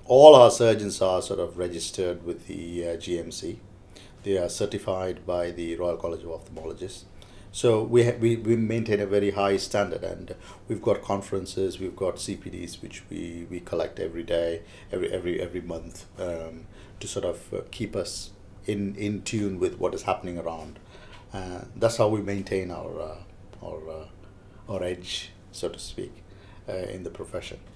all our surgeons are sort of registered with the GMC. They are certified by the Royal College of Ophthalmologists. So we maintain a very high standard, and we've got conferences, we've got CPDs which we collect every day, every month, to sort of keep us in tune with what is happening around. That's how we maintain our edge, so to speak, in the profession.